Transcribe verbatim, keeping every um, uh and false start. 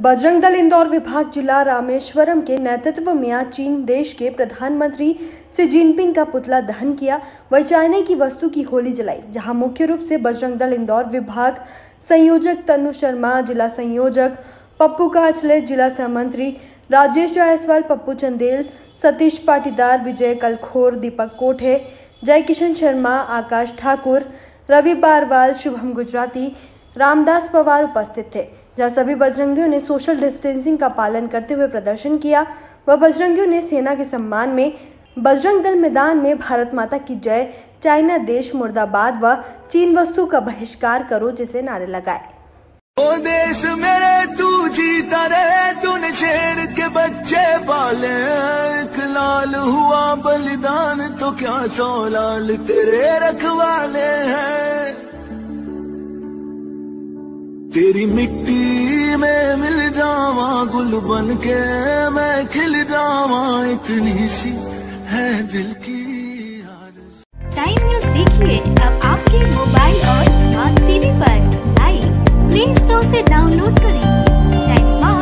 बजरंग दल इंदौर विभाग जिला रामेश्वरम के नेतृत्व में आज चीन देश के प्रधानमंत्री शी जिनपिंग का पुतला दहन किया। वही चाइना की वस्तु की होली जलाई, जहां मुख्य रूप से बजरंग दल इंदौर विभाग संयोजक तनु शर्मा, जिला संयोजक पप्पू काचले, जिला सहमंत्री राजेश जायसवाल, पप्पू चंदेल, सतीश पाटीदार, विजय कलखोर, दीपक कोठे, जय किशन शर्मा, आकाश ठाकुर, रवि बारवाल, शुभम गुजराती, रामदास पवार उपस्थित थे। जहां सभी बजरंगियों ने सोशल डिस्टेंसिंग का पालन करते हुए प्रदर्शन किया। वह बजरंगियों ने सेना के सम्मान में बजरंग दल मैदान में भारत माता की जय, चाइना देश मुर्दाबाद व चीन वस्तु का बहिष्कार करो जैसे नारे लगाए। ओ देश मेरे तू जीता रहे, तूने शेर के बच्चे पाले, एक लाल हुआ बलिदान तो क्या सौ लाल तेरे रखवाले हैं। तेरी मिट्टी में मिल जावा, गुल बन के मैं खिल जावा, इतनी सी है दिल की आरज़ू। टाइम न्यूज देखिए अब आपके मोबाइल और स्मार्ट टीवी पर। लाइव प्ले स्टोर से डाउनलोड करें टाइम स्मार्ट।